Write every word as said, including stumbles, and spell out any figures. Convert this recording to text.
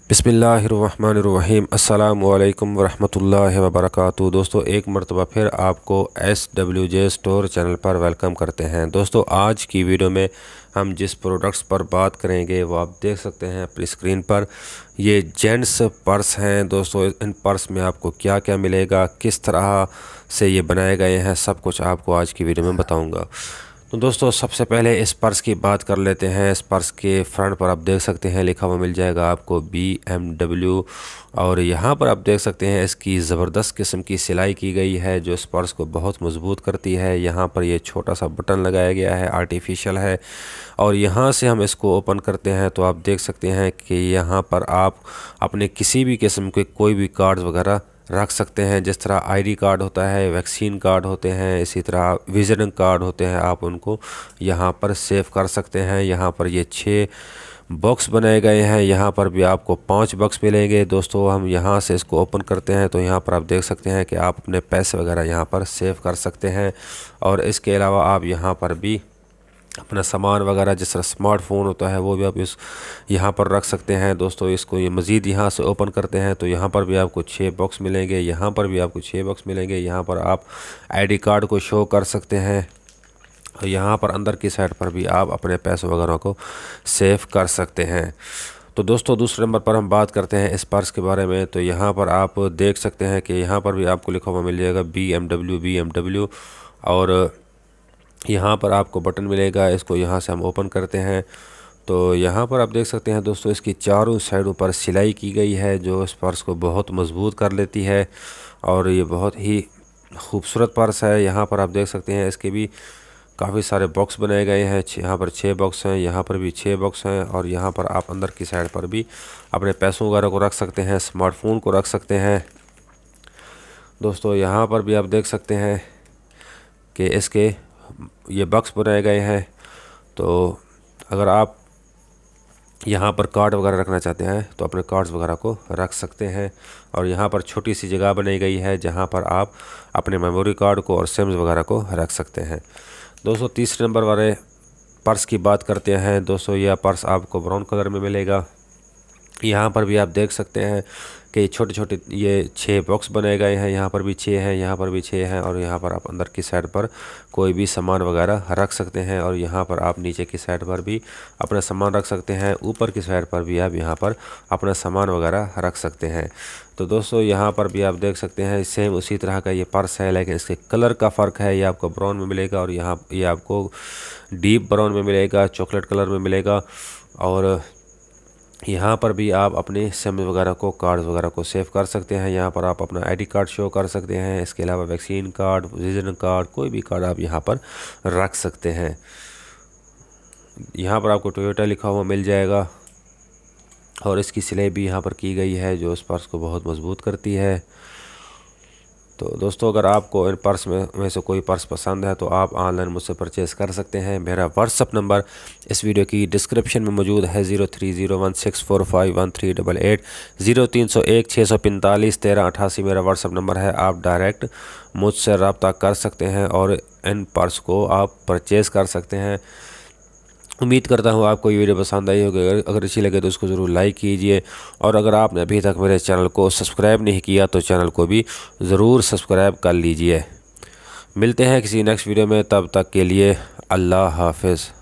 बिस्मिल्लाहिर्रहमानिर्रहीम अस्सलामु अलैकुम वरहमतुल्लाहि वबरकातुहू। दोस्तों, एक मरतबा फिर आपको S W J store channel पर वेलकम करते हैं। दोस्तों, आज की वीडियो में हम जिस प्रोडक्ट्स पर बात करेंगे वो आप देख सकते हैं अपनी स्क्रीन पर। ये जेंट्स पर्स हैं। दोस्तों, इन पर्स में आपको क्या क्या मिलेगा, किस तरह से ये बनाए गए हैं, सब कुछ आपको आज की वीडियो में बताऊँगा। तो दोस्तों, सबसे पहले इस पर्स की बात कर लेते हैं। इस पर्स के फ्रंट पर आप देख सकते हैं लिखा हुआ मिल जाएगा आपको बी एम डब्ल्यू, और यहाँ पर आप देख सकते हैं इसकी ज़बरदस्त किस्म की सिलाई की गई है जो इस पर्स को बहुत मजबूत करती है। यहाँ पर ये छोटा सा बटन लगाया गया है, आर्टिफिशियल है, और यहाँ से हम इसको ओपन करते हैं तो आप देख सकते हैं कि यहाँ पर आप अपने किसी भी किस्म के कोई भी कार्ड वगैरह रख सकते हैं। जिस तरह आईडी कार्ड होता है, वैक्सीन कार्ड होते हैं, इसी तरह विजिटिंग कार्ड होते हैं, आप उनको यहाँ पर सेव कर सकते हैं। यहाँ पर ये छः बॉक्स बनाए गए हैं। यहाँ पर भी आपको पांच बॉक्स मिलेंगे। दोस्तों, हम यहाँ से इसको ओपन करते हैं तो यहाँ पर आप देख सकते हैं कि आप अपने पैसे वगैरह यहाँ पर सेव कर सकते हैं। और इसके अलावा आप यहाँ पर भी अपना सामान वगैरह जिस तरह स्मार्टफोन होता है वो भी आप इस यहाँ पर रख सकते हैं। दोस्तों, इसको ये मज़ीद यहाँ से ओपन करते हैं तो यहाँ पर भी आपको छः बॉक्स मिलेंगे। यहाँ पर भी आपको छः बॉक्स मिलेंगे। यहाँ पर आप आईडी कार्ड को शो कर सकते हैं और यहाँ पर अंदर की साइड पर भी आप अपने पैसे वगैरह को सेव कर सकते हैं। तो दोस्तों, दूसरे नंबर पर हम बात करते हैं इस पर्स के बारे में। तो यहाँ पर आप देख सकते हैं कि यहाँ पर भी आपको लिखा हुआ मिल जाएगा B M W B M W, और यहाँ पर आपको बटन मिलेगा। इसको यहाँ से हम ओपन करते हैं तो यहाँ पर आप देख सकते हैं दोस्तों, इसकी चारों साइडों पर सिलाई की गई है जो इस पर्स को बहुत मजबूत कर लेती है, और ये बहुत ही खूबसूरत पर्स है। यहाँ पर आप देख सकते हैं इसके भी काफ़ी सारे बॉक्स बनाए गए हैं। यहाँ पर छः बॉक्स हैं, यहाँ पर भी छः बॉक्स हैं, और यहाँ पर आप अंदर की साइड पर भी अपने पैसों वगैरह को रख सकते हैं, स्मार्टफोन को रख सकते हैं। दोस्तों, यहाँ पर भी आप देख सकते हैं कि इसके ये बॉक्स बनाए गए हैं। तो अगर आप यहाँ पर कार्ड वगैरह रखना चाहते हैं तो अपने कार्ड्स वगैरह को रख सकते हैं। और यहाँ पर छोटी सी जगह बनाई गई है जहाँ पर आप अपने मेमोरी कार्ड को और सिम्स वगैरह को रख सकते हैं। दोस्तों, तीसरे नंबर वाले पर्स की बात करते हैं। दोस्तों, यह पर्स आपको ब्राउन कलर में मिलेगा। यहाँ पर भी आप देख सकते हैं कि छोटे छोटे ये छः बॉक्स बनाए गए हैं। यहाँ पर भी छः हैं, यहाँ पर भी छः हैं, और यहाँ पर आप अंदर की साइड पर कोई भी सामान वगैरह रख सकते हैं, और यहाँ पर आप नीचे की साइड पर भी अपना सामान रख सकते हैं। ऊपर की साइड पर भी आप यहाँ पर अपना सामान वगैरह रख सकते हैं। तो दोस्तों, यहाँ पर भी आप देख सकते हैं सेम उसी तरह का ये पर्स है, लेकिन इसके कलर का फ़र्क है। ये आपको ब्राउन में मिलेगा और यहाँ ये आपको डीप ब्राउन में मिलेगा, चॉकलेट कलर में मिलेगा। और यहाँ पर भी आप अपने सिम वगैरह को, कार्ड वगैरह को सेव कर सकते हैं। यहाँ पर आप अपना आईडी कार्ड शो कर सकते हैं। इसके अलावा वैक्सीन कार्ड, विजिटिंग कार्ड, कोई भी कार्ड आप यहाँ पर रख सकते हैं। यहाँ पर आपको टोयोटा लिखा हुआ मिल जाएगा, और इसकी सिलाई भी यहाँ पर की गई है जो इस पर्स को बहुत मजबूत करती है। तो दोस्तों, अगर आपको इन पर्स में में से कोई पर्स पसंद है तो आप ऑनलाइन मुझसे परचेज़ कर सकते हैं। मेरा व्हाट्सअप नंबर इस वीडियो की डिस्क्रिप्शन में मौजूद है, zero three zero one six four five one three double eight zero तीन सौ एक छः सौ पैंतालीस तेरह अठासी मेरा व्हाट्सअप नंबर है। आप डायरेक्ट मुझसे रब्ता कर सकते हैं और इन पर्स को आप परचेज़ कर सकते हैं। उम्मीद करता हूँ आपको ये वीडियो पसंद आई होगी। अगर अगर अच्छी लगे तो उसको ज़रूर लाइक कीजिए, और अगर आपने अभी तक मेरे चैनल को सब्सक्राइब नहीं किया तो चैनल को भी ज़रूर सब्सक्राइब कर लीजिए। मिलते हैं किसी नेक्स्ट वीडियो में, तब तक के लिए अल्लाह हाफ़िज़।